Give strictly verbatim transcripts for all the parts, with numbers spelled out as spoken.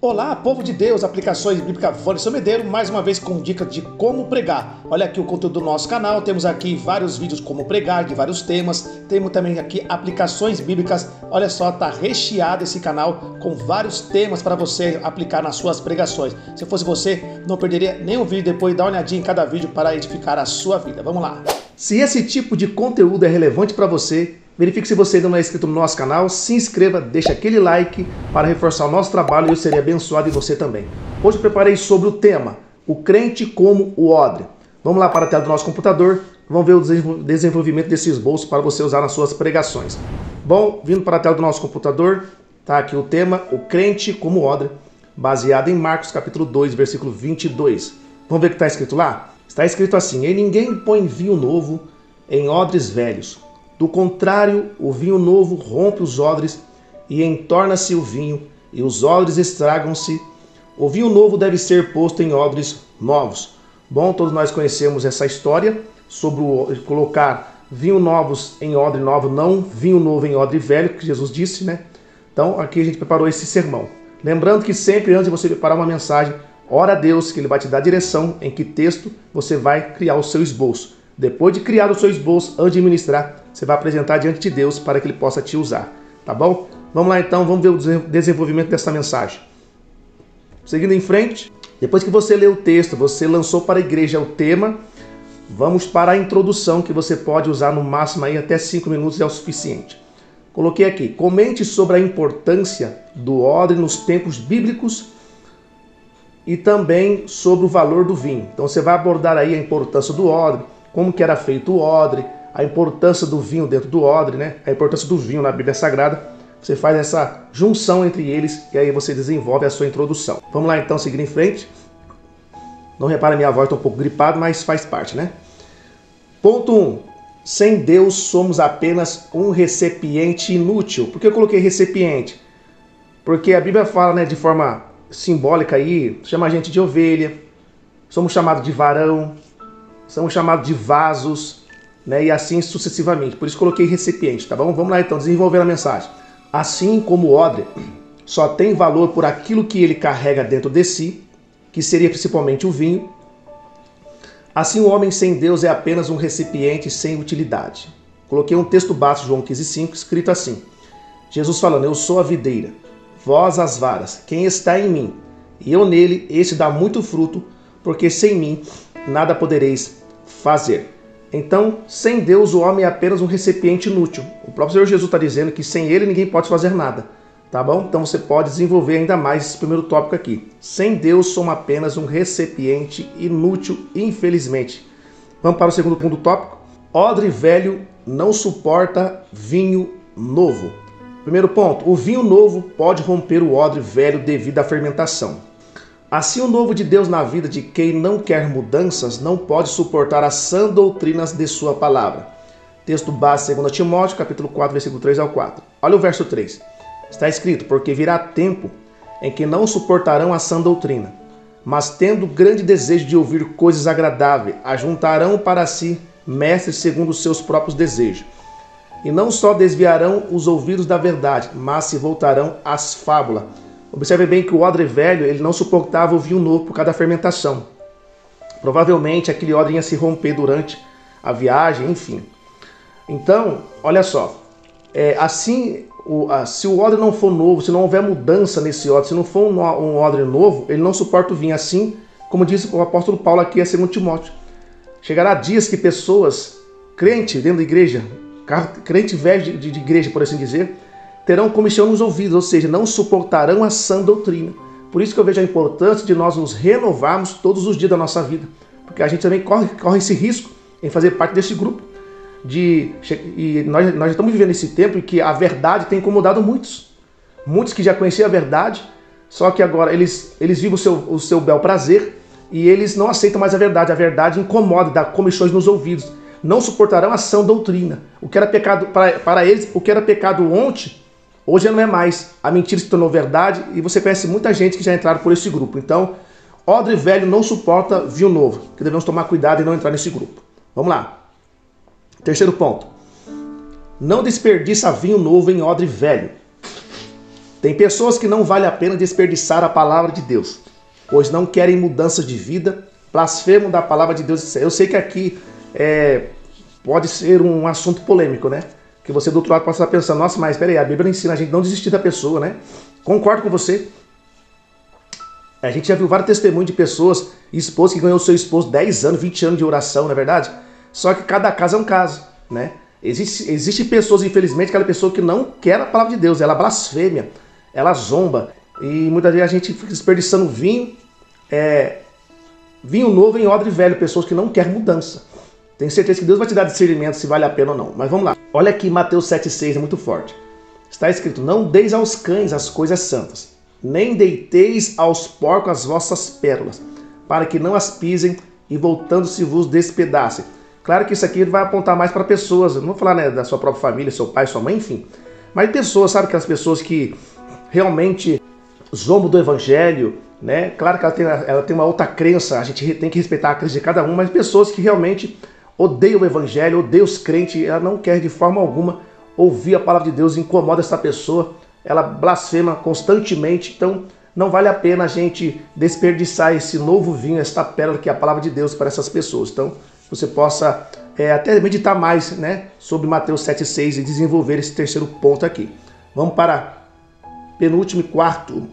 Olá, povo de Deus, aplicações bíblicas Vanderson Medeiro, mais uma vez com dicas de como pregar. Olha aqui o conteúdo do nosso canal, temos aqui vários vídeos como pregar, de vários temas, temos também aqui aplicações bíblicas. Olha só, tá recheado esse canal com vários temas para você aplicar nas suas pregações. Se fosse você, não perderia nenhum vídeo, depois dá uma olhadinha em cada vídeo para edificar a sua vida. Vamos lá! Se esse tipo de conteúdo é relevante para você, verifique se você ainda não é inscrito no nosso canal, se inscreva, deixa aquele like para reforçar o nosso trabalho e eu serei abençoado e você também. Hoje eu preparei sobre o tema, o crente como o odre. Vamos lá para a tela do nosso computador, vamos ver o desenvolvimento desse esboço para você usar nas suas pregações. Bom, vindo para a tela do nosso computador, está aqui o tema, o crente como odre, baseado em Marcos capítulo dois, versículo vinte e dois. Vamos ver o que está escrito lá? Está escrito assim: e ninguém põe vinho novo em odres velhos. Do contrário, o vinho novo rompe os odres e entorna-se o vinho, e os odres estragam-se. O vinho novo deve ser posto em odres novos. Bom, todos nós conhecemos essa história sobre o, colocar vinho novos em odre novo, não vinho novo em odre velho, que Jesus disse, né? Então, aqui a gente preparou esse sermão. Lembrando que sempre antes de você preparar uma mensagem, ora a Deus que Ele vai te dar a direção em que texto você vai criar o seu esboço. Depois de criar o seu esboço, antes de ministrar, você vai apresentar diante de Deus para que Ele possa te usar. Tá bom? Vamos lá então, vamos ver o desenvolvimento dessa mensagem. Seguindo em frente, depois que você leu o texto, você lançou para a igreja o tema, vamos para a introdução que você pode usar no máximo aí até cinco minutos é o suficiente. Coloquei aqui, comente sobre a importância do odre nos tempos bíblicos e também sobre o valor do vinho. Então você vai abordar aí a importância do odre, como que era feito o odre, a importância do vinho dentro do odre, né? A importância do vinho na Bíblia Sagrada. Você faz essa junção entre eles e aí você desenvolve a sua introdução. Vamos lá então, seguir em frente. Não repara, minha voz está um pouco gripada, mas faz parte, né? Ponto um. Sem Deus somos apenas um recipiente inútil. Por que eu coloquei recipiente? Porque a Bíblia fala, né, de forma simbólica aí, chama a gente de ovelha, somos chamados de varão, somos chamados de vasos, né, e assim sucessivamente. Por isso coloquei recipiente, tá bom? Vamos lá então, desenvolver a mensagem. Assim como o odre só tem valor por aquilo que ele carrega dentro de si, que seria principalmente o vinho, assim o homem sem Deus é apenas um recipiente sem utilidade. Coloquei um texto básico, João quinze, cinco, escrito assim. Jesus falando, eu sou a videira, vós as varas, quem está em mim, e eu nele, esse dá muito fruto, porque sem mim nada podereis fazer. Então, sem Deus, o homem é apenas um recipiente inútil. O próprio Senhor Jesus está dizendo que sem Ele ninguém pode fazer nada. Tá bom? Então você pode desenvolver ainda mais esse primeiro tópico aqui. Sem Deus, somos apenas um recipiente inútil, infelizmente. Vamos para o segundo, segundo tópico. Odre velho não suporta vinho novo. Primeiro ponto, o vinho novo pode romper o odre velho devido à fermentação. Assim, o novo de Deus na vida de quem não quer mudanças não pode suportar as sãs doutrinas de sua palavra. Texto base, dois Timóteo, capítulo quatro, versículo três ao quatro. Olha o verso três. Está escrito, porque virá tempo em que não suportarão a sã doutrina, mas tendo grande desejo de ouvir coisas agradáveis, ajuntarão para si mestres segundo os seus próprios desejos. E não só desviarão os ouvidos da verdade, mas se voltarão às fábulas. Observe bem que o odre velho ele não suportava o vinho novo por causa da fermentação. Provavelmente aquele odre ia se romper durante a viagem, enfim. Então, olha só, é, assim, o, a, se o odre não for novo, se não houver mudança nesse odre, se não for um, um odre novo, ele não suporta o vinho. Assim, como disse o apóstolo Paulo aqui a segundo Timóteo. Chegará dias que pessoas, crentes dentro da igreja, crente velho de, de, de igreja, por assim dizer, terão comichão nos ouvidos, ou seja, não suportarão a sã doutrina. Por isso que eu vejo a importância de nós nos renovarmos todos os dias da nossa vida. Porque a gente também corre, corre esse risco em fazer parte desse grupo. De, e nós, nós estamos vivendo esse tempo em que a verdade tem incomodado muitos. Muitos que já conheciam a verdade, só que agora eles, eles vivem o seu, o seu bel prazer e eles não aceitam mais a verdade. A verdade incomoda, dá comichões nos ouvidos. Não suportarão a sã doutrina. O que era pecado para, para eles, o que era pecado ontem, hoje não é mais. A mentira se tornou verdade e você conhece muita gente que já entraram por esse grupo. Então, odre velho não suporta vinho novo, que devemos tomar cuidado e não entrar nesse grupo. Vamos lá. Terceiro ponto. Não desperdiça vinho novo em odre velho. Tem pessoas que não vale a pena desperdiçar a palavra de Deus, pois não querem mudança de vida, blasfemam da palavra de Deus. Eu sei que aqui é, pode ser um assunto polêmico, né? Que você do outro lado possa estar pensando, nossa, mas peraí, a Bíblia ensina a gente não desistir da pessoa, né? Concordo com você. A gente já viu vários testemunhos de pessoas, esposos que ganhou seu esposo dez anos, vinte anos de oração, não é verdade? Só que cada caso é um caso, né? Existe, existe pessoas, infelizmente, aquela pessoa que não quer a palavra de Deus, ela blasfêmia, ela zomba, e muitas vezes a gente fica desperdiçando vinho, é, vinho novo em odre velho, pessoas que não querem mudança. Tenho certeza que Deus vai te dar discernimento se vale a pena ou não. Mas vamos lá. Olha aqui Mateus sete, seis, é muito forte. Está escrito, não deis aos cães as coisas santas, nem deiteis aos porcos as vossas pérolas, para que não as pisem e voltando-se vos despedacem. Claro que isso aqui vai apontar mais para pessoas, não vou falar, né, da sua própria família, seu pai, sua mãe, enfim. Mas pessoas, sabe, aquelas pessoas que realmente zombam do evangelho, né? Claro que ela tem, ela tem uma outra crença, a gente tem que respeitar a crença de cada um, mas pessoas que realmente odeiam o evangelho, odeiam os crentes, ela não quer de forma alguma ouvir a palavra de Deus, incomoda essa pessoa, ela blasfema constantemente, então não vale a pena a gente desperdiçar esse novo vinho, esta pérola que é a palavra de Deus para essas pessoas. Então, você possa é, até meditar mais, né, sobre Mateus sete, seis e desenvolver esse terceiro ponto aqui. Vamos para penúltimo e quarto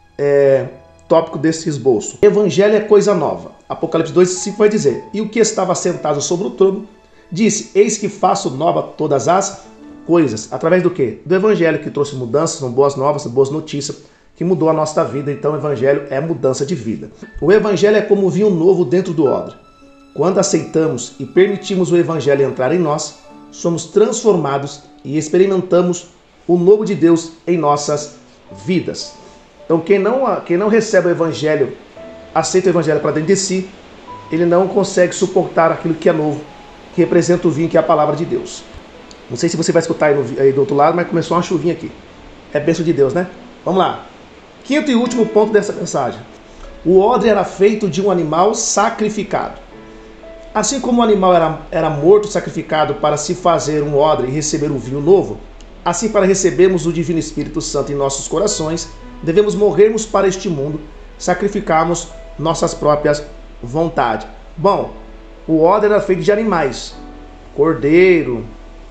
é, tópico desse esboço. Evangelho é coisa nova. Apocalipse dois, cinco vai dizer, e o que estava sentado sobre o trono disse, eis que faço nova todas as coisas. Através do quê? Do evangelho, que trouxe mudanças, são boas novas, boas notícias, que mudou a nossa vida. Então o evangelho é mudança de vida. O evangelho é como vinho novo dentro do odre. Quando aceitamos e permitimos o evangelho entrar em nós, somos transformados e experimentamos o novo de Deus em nossas vidas. Então quem não, quem não recebe o evangelho, aceita o evangelho para dentro de si, ele não consegue suportar aquilo que é novo, que representa o vinho, que é a palavra de Deus. Não sei se você vai escutar aí, no, aí do outro lado, mas começou uma chuvinha aqui. É bênção de Deus, né? Vamos lá. Quinto e último ponto dessa mensagem. O odre era feito de um animal sacrificado. Assim como o animal era, era morto, sacrificado para se fazer um odre e receber um vinho novo, assim para recebermos o Divino Espírito Santo em nossos corações, devemos morrermos para este mundo, sacrificarmos nossas próprias vontades. Bom, o odre era feito de animais, cordeiro,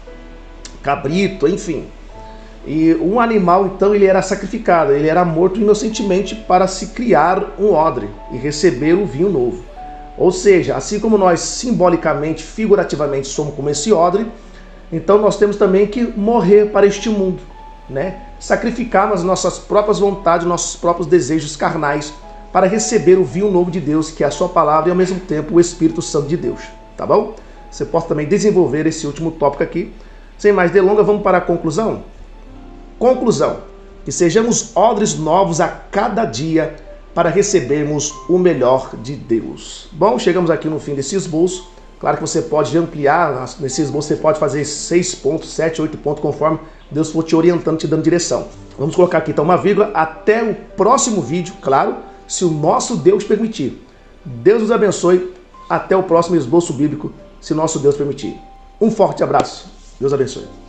cabrito, enfim. E um animal, então, ele era sacrificado, ele era morto inocentemente para se criar um odre e receber o vinho novo. Ou seja, assim como nós simbolicamente, figurativamente somos como esse odre, então nós temos também que morrer para este mundo, né? Sacrificar as nossas próprias vontades, nossos próprios desejos carnais para receber o vinho novo de Deus, que é a sua palavra e ao mesmo tempo o Espírito Santo de Deus, tá bom? Você pode também desenvolver esse último tópico aqui. Sem mais delongas, vamos para a conclusão? Conclusão, que sejamos odres novos a cada dia para recebermos o melhor de Deus. Bom, chegamos aqui no fim desse esboço. Claro que você pode ampliar, nesse esboço você pode fazer seis pontos, sete, oito pontos, conforme Deus for te orientando, te dando direção. Vamos colocar aqui então uma vírgula, até o próximo vídeo, claro, se o nosso Deus permitir. Deus nos abençoe, até o próximo esboço bíblico, se o nosso Deus permitir. Um forte abraço, Deus abençoe.